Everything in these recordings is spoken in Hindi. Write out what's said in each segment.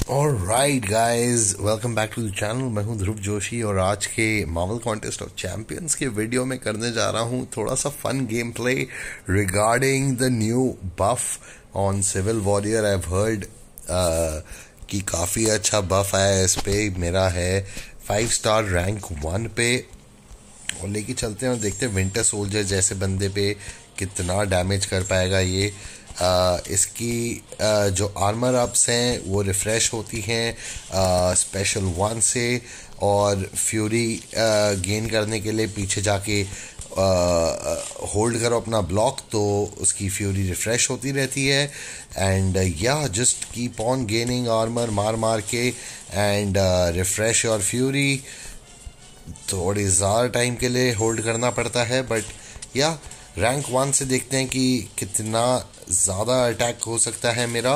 Alright guys, welcome back to the channel. मैं हूं ध्रुव जोशी और आज के मार्वल कॉन्टेस्ट ऑफ चैंपियंस के वीडियो में करने जा रहा हूं थोड़ा सा fun game play regarding the new buff on Civil Warrior. I have heard कि काफ़ी अच्छा बफ आया है इस पे। मेरा है 5 स्टार रैंक 1 पे और लेके चलते हैं और देखते हैं विंटर सोल्जर जैसे बंदे पे कितना डैमेज कर पाएगा ये। इसकी जो आर्मर अप्स हैं वो रिफ़्रेश होती हैं स्पेशल 1 से, और फ्यूरी गेन करने के लिए पीछे जाके होल्ड करो अपना ब्लॉक तो उसकी फ्यूरी रिफ़्रेश होती रहती है। एंड या just keep on gaining armour मार मार के एंड रिफ़्रेश योर फ्यूरी। थोड़ी ज़्यादा टाइम के लिए होल्ड करना पड़ता है, बट या रैंक 1 से देखते हैं कि कितना ज़्यादा अटैक हो सकता है मेरा।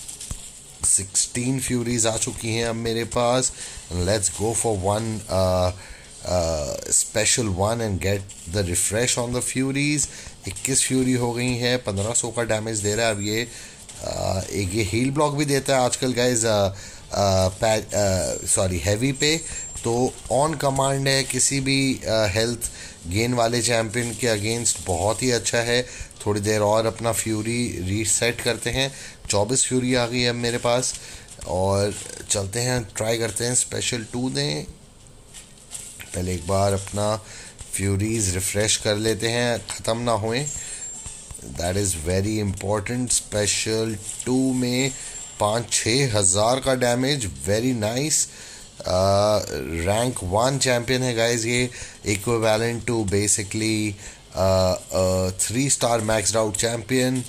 16 फ्यूरीज आ चुकी हैं अब मेरे पास। Let's go for one special 1 and get the refresh on the furies. 21 fury हो गई हैं, 1500 का डैमेज दे रहा है अब ये। एक ये हील ब्लॉक भी देता है आजकल गाइज हैवी पे, तो ऑन कमांड है किसी भी हेल्थ गेन वाले चैम्पियन के अगेंस्ट बहुत ही अच्छा है। थोड़ी देर और अपना फ्यूरी रीसेट करते हैं। 24 फ्यूरी आ गई है अब मेरे पास और चलते हैं, ट्राई करते हैं स्पेशल 2 दें। पहले एक बार अपना फ्यूरीज रिफ्रेश कर लेते हैं, ख़त्म ना होए, that is very important. Special 2 में 5-6 हज़ार का damage, very nice. Rank 1 champion है गाइज ये, equivalent to basically 3 star maxed out champion.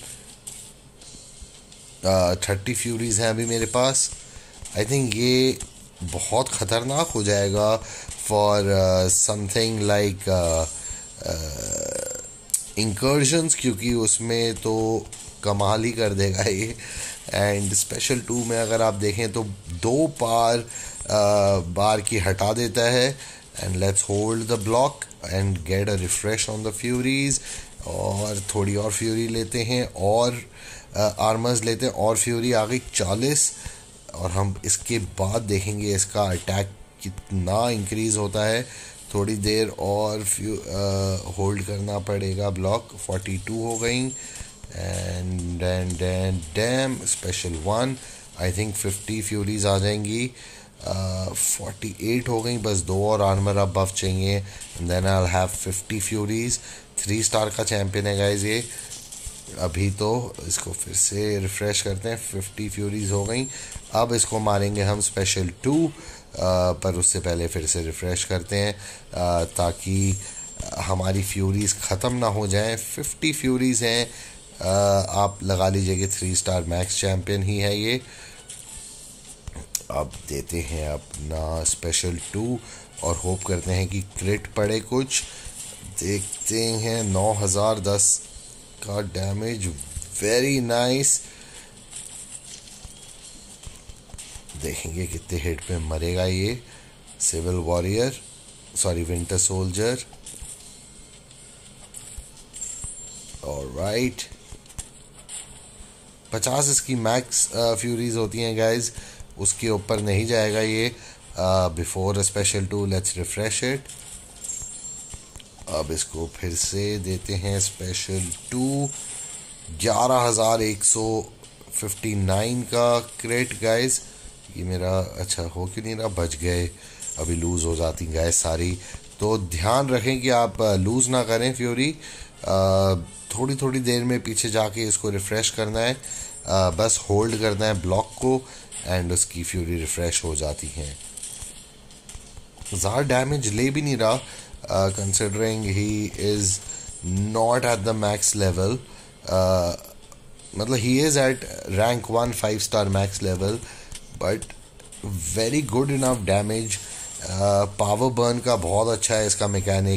30 furies हैं अभी मेरे पास। आई थिंक ये बहुत ख़तरनाक हो जाएगा फॉर समथिंग लाइक इंकर्जन्स, क्योंकि उसमें तो कमाल ही कर देगा ये। एंड स्पेशल 2 में अगर आप देखें तो 2 बार की हटा देता है। And let's hold the block and get a refresh on the furies. और थोड़ी और फ्यूरी लेते हैं और आर्मर्स लेते हैं और फ्यूरी आ गई 40। और हम इसके बाद देखेंगे इसका अटैक कितना इंक्रीज होता है। थोड़ी देर और होल्ड करना पड़ेगा ब्लॉक। 42 हो गई and damn special 1 I think 50 furies आ जाएंगी। 48 हो गई, बस 2 और आर्मर अब बफ चाहिए and then I will have 50 furies. 3 star का चैम्पियन है गाइज ये। अभी तो इसको फिर से रिफ़्रेश करते हैं। 50 फ्यूरीज हो गई, अब इसको मारेंगे हम स्पेशल 2, पर उससे पहले फिर से रिफ़्रेश करते हैं ताकि हमारी फ्यूरीज ख़त्म ना हो जाएं। 50 फ्यूरीज हैं, आप लगा लीजिए कि 3 स्टार मैक्स चैम्पियन ही है ये। अब देते हैं अपना स्पेशल 2 और होप करते हैं कि क्रिट पड़े कुछ। देखते हैं 9010 का डैमेज, वेरी नाइस। देखेंगे कितने हिट पे मरेगा ये Civil Warrior, sorry Winter Soldier. Alright, 50 इसकी मैक्स फ्यूरीज होती हैं गाइज, उसके ऊपर नहीं जाएगा ये before special 2। Let's refresh it. अब इसको फिर से देते हैं स्पेशल 2। 11,159 का क्रेट गाइज। ये मेरा अच्छा हो क्यों नहीं रहा, बच गए, अभी लूज़ हो जाती गाइज सारी। तो ध्यान रखें कि आप लूज़ ना करें फ्यूरी। थोड़ी थोड़ी देर में पीछे जाके इसको रिफ़्रेश करना है, बस होल्ड करना है ब्लॉक को एंड उसकी फ्यूरी रिफ़्रेश हो जाती हैं। ज़्यादा डैमेज ले भी नहीं रहा considering he is not at the max level. मतलब he is at rank 1 5 star max level, but very good enough damage. Power burn का बहुत अच्छा है इसका मैकेनिक।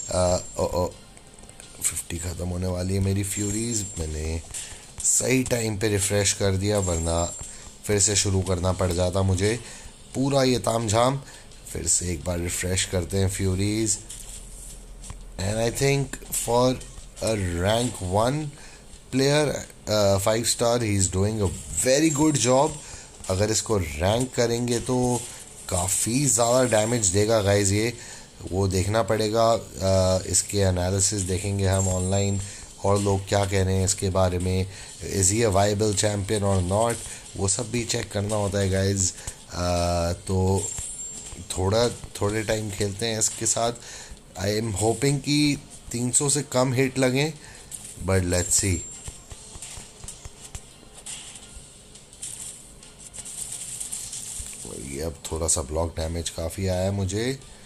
50 ख़त्म होने वाली है मेरी फ्यूरीज। मैंने सही टाइम पे रिफ़्रेश कर दिया, वरना फिर से शुरू करना पड़ जाता मुझे पूरा ये तामझाम। फिर से एक बार रिफ़्रेश करते हैं furies and I think for a rank 1 player, 5 star, he's doing a very good job. अगर इसको रैंक करेंगे तो काफ़ी ज़्यादा डैमेज देगा गाइज ये, वो देखना पड़ेगा। इसके एनालिसिस देखेंगे हम ऑनलाइन, और लोग क्या कह रहे हैं इसके बारे में, is he a viable champion और नॉट, वो सब भी चेक करना होता है गाइज। तो थोड़े टाइम खेलते हैं इसके साथ। आई एम होपिंग कि 300 से कम हिट लगें, बट लेट्स सी। ये अब थोड़ा सा ब्लॉक डैमेज काफ़ी आया है मुझे,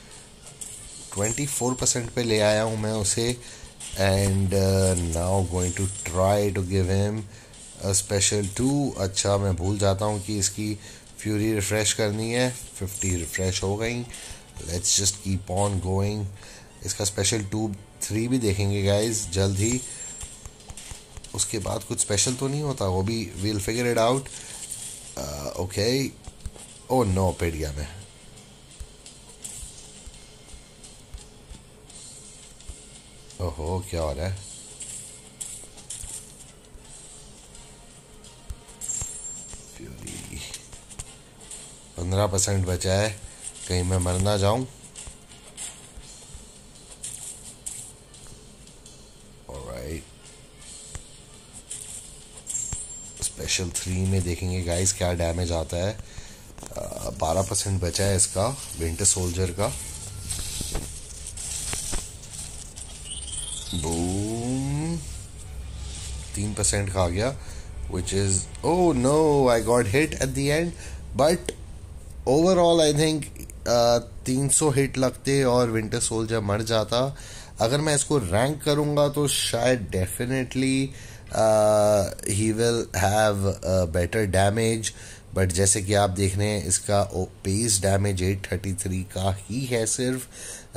24% पे ले आया हूँ मैं उसे। And now going to try to give him a special 2। अच्छा, मैं भूल जाता हूँ कि इसकी फ्यूरी रिफ़्रेश करनी है। 50 रिफ़्रेश हो गई। Let's just keep on going. इसका स्पेशल 2-3 भी देखेंगे गाइज जल्द ही। उसके बाद कुछ स्पेशल तो नहीं होता, वो भी we'll figure it out. Okay, oh no, पिट गया मैं। ओहो, क्या हो रहा है? फ्यूरी 15% बचा है, कहीं मैं मर ना जाऊं। ऑलराइट, स्पेशल 3 में देखेंगे गाइस क्या डैमेज आता है। 12% बचा है इसका विंटर सोल्जर का। बूम, 3% खा गया, which is, oh no, I got hit at the end, but overall I think 300 hit लगते और विंटर सोल्जर मर जाता। अगर मैं इसको रैंक करूँगा तो शायद definitely he will have better damage, but जैसे कि आप देख रहे हैं इसका बेस डैमेज 833 का ही है सिर्फ।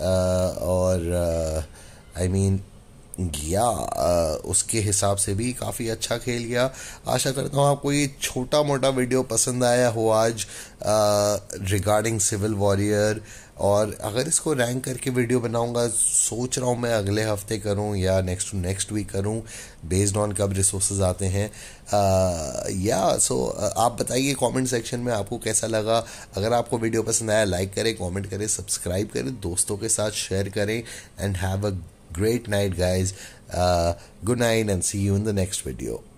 और आई मीन या उसके हिसाब से भी काफ़ी अच्छा खेल गया। आशा करता हूँ आपको ये छोटा मोटा वीडियो पसंद आया हो आज रिगार्डिंग सिविल वॉरियर। और अगर इसको रैंक करके वीडियो बनाऊंगा, सोच रहा हूँ मैं अगले हफ्ते करूँ या नेक्स्ट वीक करूँ, बेस्ड ऑन कब रिसोर्सेज आते हैं। आप बताइए कमेंट सेक्शन में आपको कैसा लगा। अगर आपको वीडियो पसंद आया, लाइक करें, कमेंट करें, सब्सक्राइब करें, दोस्तों के साथ शेयर करें। And have a great night guys. Good night and see you in the next video.